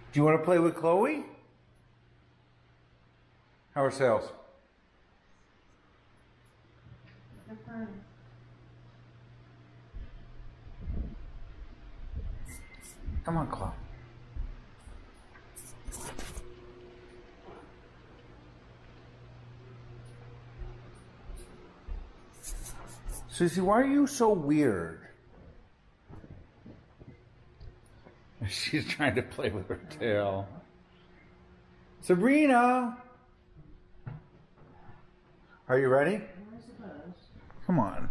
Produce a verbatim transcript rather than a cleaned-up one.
Do you want to play with Chloe? How are sales? Come on, Chloe. Susie, why are you so weird? She's trying to play with her tail. Sabrina! Are you ready? I suppose. Come on.